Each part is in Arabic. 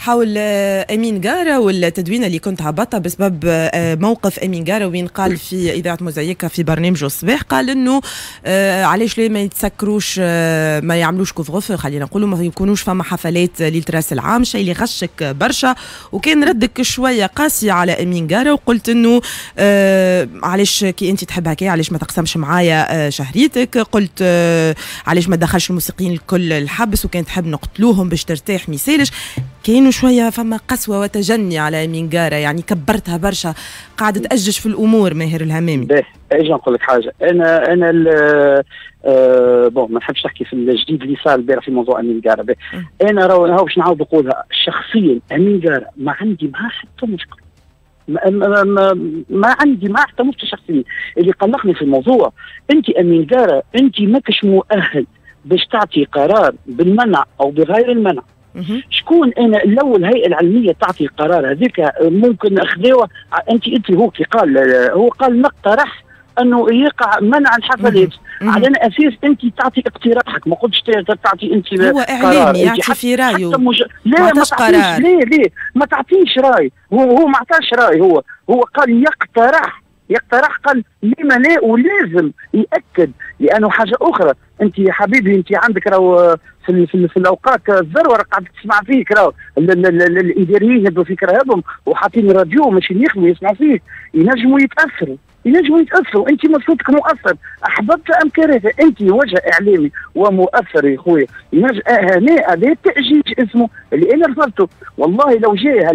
حول أمين جارة والتدوينة اللي كنت هبطها بسبب موقف أمين جارة، وين قال في إذاعة موزايكا في برنامجه الصباح، قال إنه علاش ليه ما يتسكروش، ما يعملوش كوفغوف، خلينا نقولوا ما يكونوش فما حفلات ليلة راس العام، شيء اللي غشك برشا. وكان ردك شوية قاسي على أمين جارة، وقلت إنه علاش كي أنت تحب هكا علاش ما تقسمش معايا شهريتك، قلت علاش ما دخلش الموسيقيين الكل الحبس، وكان تحب نقتلوهم باش ترتاح ميسالش. كاينوا شويه فما قسوه وتجني على أمين جارة، يعني كبرتها برشا، قاعده تأجج في الامور. ماهر الهمامي اجي نقول لك حاجه، انا ما نحبش نحكي في الجديد اللي صار البارح في موضوع أمين جارة. انا راهو باش نعاود نقولها شخصيا، أمين جارة ما عندي معاه حتى مشكل، ما عندي معاه حتى مشكل شخصيا. اللي قلقني في الموضوع انت أمين جارة، انت ماكش مؤهل باش تعطي قرار بالمنع او بغير المنع. شكون انا الاول هيئه العلميه تعطي قرار هذيك؟ ممكن اخذوه انت هو قال نقترح انه يقع منع الحفلات. على اساس انت تعطي اقتراحك، ما قلتش تعطي انت هو اعلامي يعطي في رايه. لا ما تعطيش، ليه ما تعطيش راي. هو ما عطاش راي، هو قال يقترح، قال لما لا، ولازم ياكد. لانه حاجه اخرى، انت يا حبيبي انت عندك راهو في الاوقات الذروه قاعد تسمع فيك، راهو الاداريين يبدوا فيك راهبهم وحاطين راديو ماشي يخدموا يسمعوا فيك، ينجموا يتاثروا. انت مصوتك مؤثر، احببت ام كرهت، انت وجه اعلامي ومؤثر يا خويا. هنا هذا تاجيج اسمه اللي انا رفضته. والله لو جاء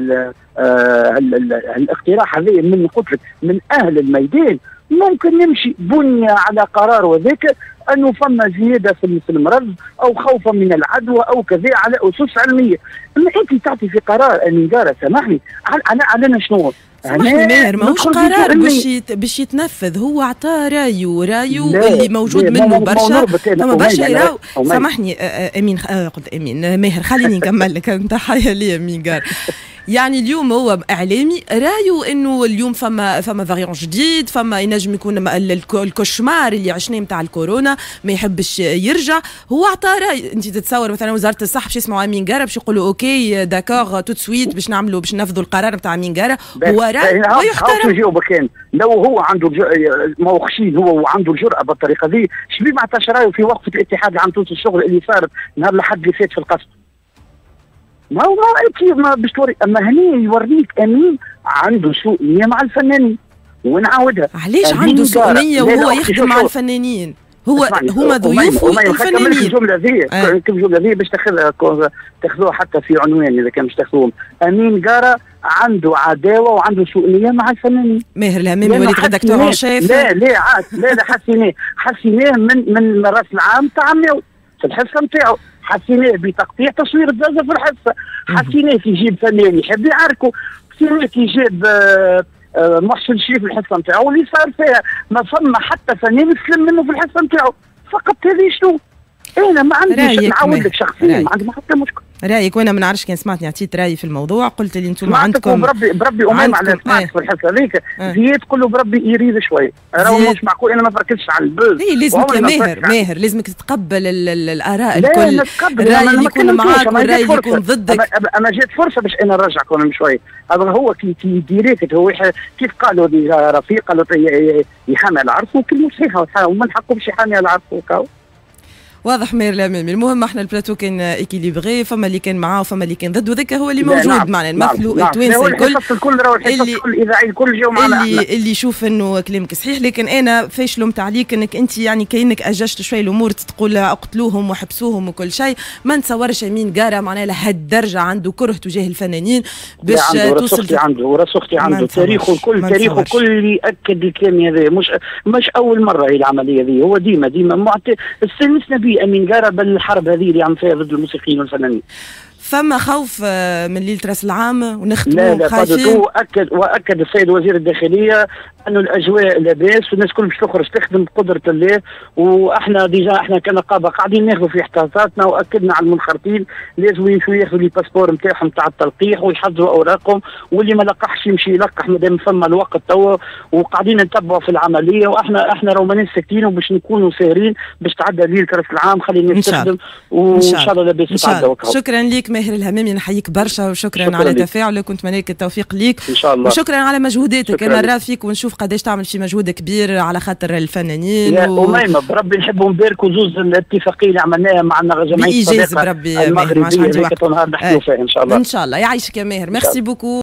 الاقتراح هذا من قلت لك من اهل الميدان، ممكن نمشي بنية على قرار وذاك انه فما زياده في المرض او خوفا من العدوى او كذا على اسس علميه. اما انت تعطي في قرار أمين جارة، سامحني على شنو؟ سامحني ماهر، ماهوش قرار باش يتنفذ، هو عطاه رايو اللي موجود منه برشا. فما برشا سامحني امين، قلت امين ماهر، خليني نكمل لك. تحيه لي أمين جارة. يعني اليوم هو اعلامي رايو انه اليوم فما فاريون جديد، فما ينجم يكون الكوشمار اللي عشناه نتاع الكورونا ما يحبش يرجع. هو عطى راي. انت تتصور مثلا وزاره الصحه باش يسمعوا أمين جارة باش يقولوا اوكي داكور تو سويت باش نفذوا القرار نتاع أمين جارة؟ هو راي ويحترم. يجاوب كان لو هو عنده ما هو خشين، هو وعنده الجرأه بالطريقه ذي، شبيه ما عطاش رايه في وقفه الاتحاد العام تونس الشغل اللي صارت نهار الاحد اللي فات في القصر؟ ما هو ما باش توري. اما هني يوريك أمين عنده سوء نية مع الفنانين، ونعاودها. علاش عنده سوء نية وهو يخدم مع الفنانين؟ هما ضيوف الفنانين. الجملة ذي باش تاخذوها حتى في عنوان اذا كان باش تاخذوهم. أمين جارة عنده عداوه وعنده سوء نية مع الفنانين. ماهر الهمامي وليد دكتور شايف؟ لا حسيناه من راس العام تاع عماو في الحصه نتاعو، حسيناه بتقطيع تصوير الزازة في الحصه، حسيناه كي يجيب فنان يحب يعاركه، حسيناه كي يجيب محسن شريف في الحصه نتاعو اللي صار فيها ما فما حتى فنان يسلم منه في الحصه نتاعو. فقط هذه شنو؟ انا ما عنديش، نعاود لك شخصيا ما عندي حتى مشكل. رايك، وانا ما نعرفش كان سمعتني عطيت رايي في الموضوع، قلت اللي انتم عندكم بربي امام على سمعت في الحصه هذيك زياد تقول له بربي يريد شويه، راهو مش معقول انا ما فركزش على البوز. لازمك يا ماهر لازمك تتقبل الاراء الكل، الراي اللي يكون معاك والراي اللي يكون ضدك. اما جات فرصه باش انا نرجعك من شويه. هذا هو كي ديريكت، هو كيف قالوا رفيق قالوا يحامي على عرفه كلمه صحيحه، ومن حقه باش يحامي على عرفه. واضح ماهر الهمامي. المهم احنا البلاتو كان اكيليبري، فما اللي كان معاه وفما اللي كان ضد، وذاك هو اللي موجود معنا نمثلوا التوانسه الكل الاذاعي الكل جاوا معنا اللي يشوف انه كلامك صحيح. لكن انا فاش لومت عليك انك انت يعني كانك اججت شوي الامور، تقول اقتلوهم وحبسوهم وكل شيء. ما نتصورش أمين جارة معناها لهالدرجه عنده كره تجاه الفنانين باش توصل. عنده تاريخه الكل اللي اكد الكلام هذا. مش اول مره هي العمليه هذه، هو ديما استنسنا به أمين جارة بالحرب هذه اللي عم فيها ضد الموسيقيين والفنانين. فما خوف من ليلة راس العام ونختموا؟ لا خايفين. واكد السيد وزير الداخليه انه الاجواء لاباس والناس كل باش تخرج تخدم بقدره الله. واحنا احنا كنقابه قاعدين ناخذوا في احتياطاتنا، واكدنا على المنخرطين لازم ياخذوا لي باسبور نتاعهم تاع التلقيح ويحضروا اوراقهم، واللي ما لقحش يمشي يلقح مادام فما الوقت توا. وقاعدين نتبعوا في العمليه، واحنا راهو ماناش ساكتين وباش نكونوا ساهرين باش تعدى ليله راس العام. خلينا نستخدم وان شاء الله لاباس تعدى. شكرا لك ماهر الهمامي نحييك برشا وشكرا على تفاعلك ونتمنى لك التوفيق ليك ان شاء الله، وشكرا على مجهوداتك. انا نرى فيك ونشوف قداش تعمل في مجهود كبير على خاطر الفنانين يا أميمة بربي نحبوا نباركوا زوز الاتفاقيه اللي عملناها مع جمعيه بإيجاز بربي المغربيه هذيك نهار نحكيو فيها ان شاء الله. ان شاء الله. يعيشك يا ماهر، ميرسي بوكو.